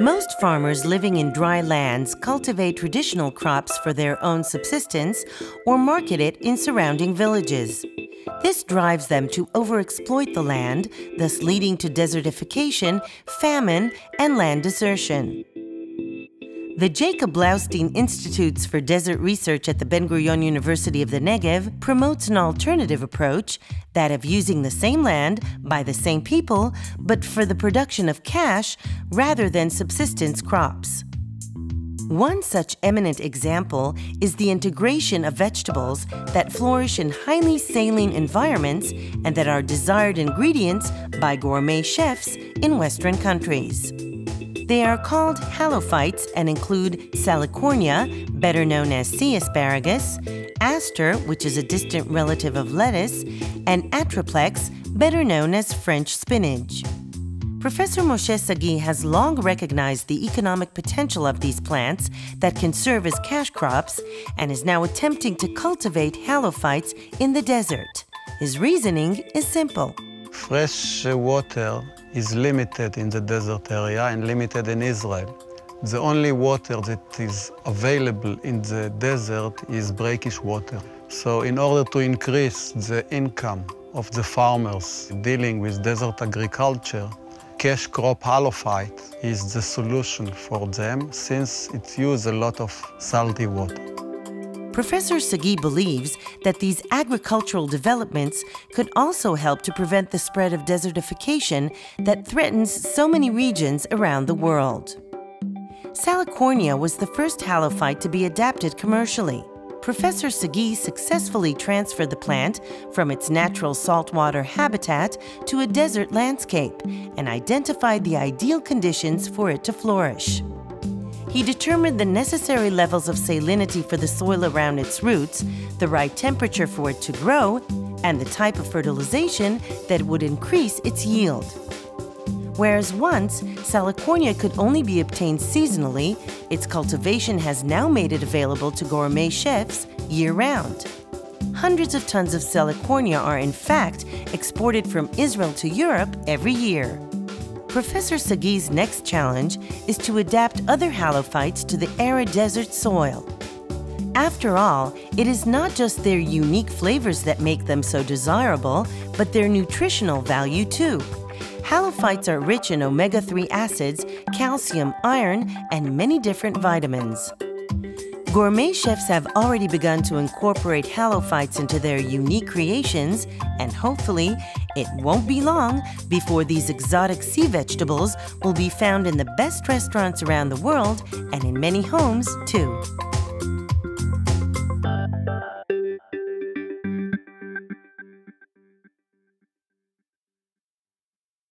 Most farmers living in dry lands cultivate traditional crops for their own subsistence or market it in surrounding villages. This drives them to overexploit the land, thus leading to desertification, famine, and land desertion. The Jacob Blaustein Institutes for Desert Research at the Ben-Gurion University of the Negev promotes an alternative approach, that of using the same land by the same people, but for the production of cash rather than subsistence crops. One such eminent example is the integration of vegetables that flourish in highly saline environments and that are desired ingredients by gourmet chefs in Western countries. They are called halophytes and include salicornia, better known as sea asparagus, aster, which is a distant relative of lettuce, and atriplex, better known as French spinach. Professor Moshe Sagi has long recognized the economic potential of these plants that can serve as cash crops and is now attempting to cultivate halophytes in the desert. His reasoning is simple. Fresh water is limited in the desert area and limited in Israel. The only water that is available in the desert is brackish water. So in order to increase the income of the farmers dealing with desert agriculture, cash crop halophyte is the solution for them since it uses a lot of salty water. Professor Sagi believes that these agricultural developments could also help to prevent the spread of desertification that threatens so many regions around the world. Salicornia was the first halophyte to be adapted commercially. Professor Sagi successfully transferred the plant from its natural saltwater habitat to a desert landscape and identified the ideal conditions for it to flourish. He determined the necessary levels of salinity for the soil around its roots, the right temperature for it to grow, and the type of fertilization that would increase its yield. Whereas once, salicornia could only be obtained seasonally, its cultivation has now made it available to gourmet chefs year-round. Hundreds of tons of salicornia are in fact exported from Israel to Europe every year. Professor Sagi's next challenge is to adapt other halophytes to the arid desert soil. After all, it is not just their unique flavors that make them so desirable, but their nutritional value too. Halophytes are rich in omega-3 acids, calcium, iron, and many different vitamins. Gourmet chefs have already begun to incorporate halophytes into their unique creations, and hopefully, it won't be long before these exotic sea vegetables will be found in the best restaurants around the world and in many homes, too.